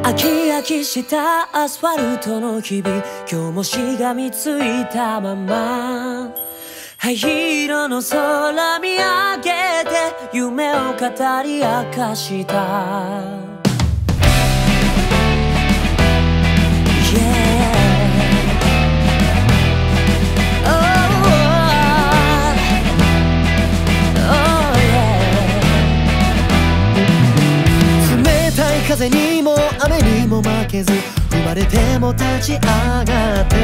飽き飽きしたアスファルトの日々、今日もしがみついたまま。灰色の空見上げて夢を語り明かした、 風にも雨にも負けず、生まれても立ち上がって、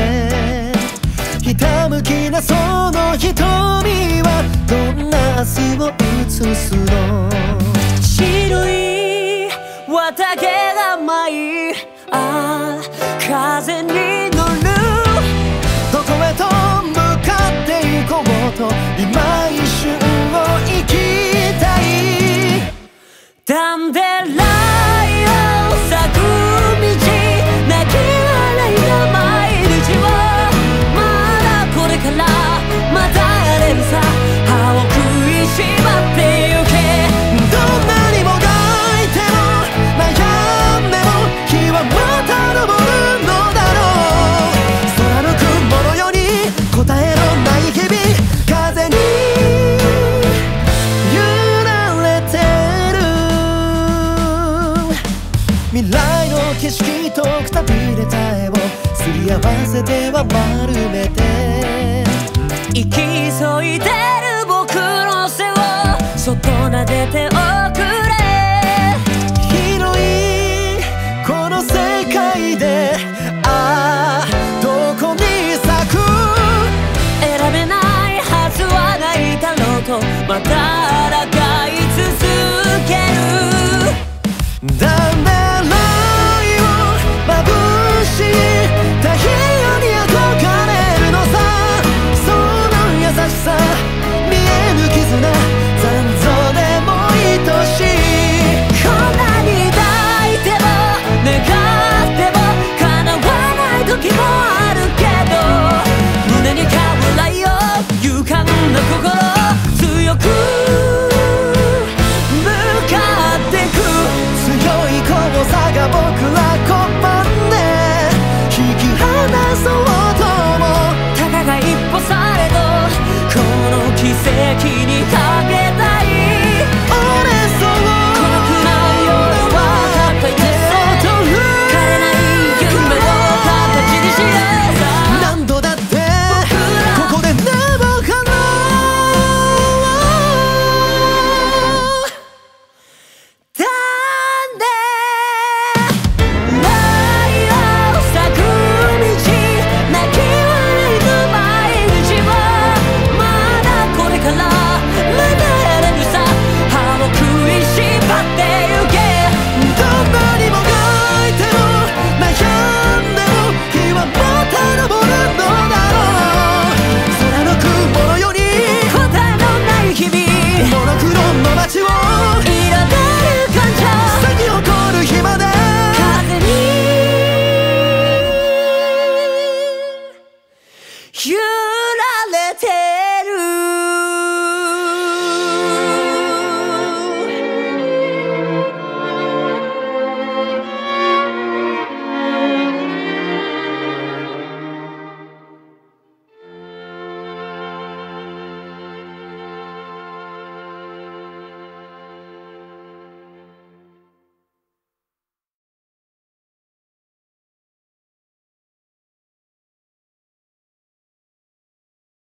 ひたむきなその瞳はどんな明日を映すの。 白い綿毛が舞い、風に乗る。 どこへと向かっていこうと今一瞬を生きたい。 ダンデライオン咲く道、泣き笑いが毎日はまだこれからまたやれるさ。歯を食いしばってゆけ。 どんなにもがいても悩んでも日はまた昇るのだろう。空の雲のように答えのない日々、風に揺られてる。未来の景色とくたびれた絵をすり合わせては丸めて、 生き急いでる僕の背をそっと撫でておくれ。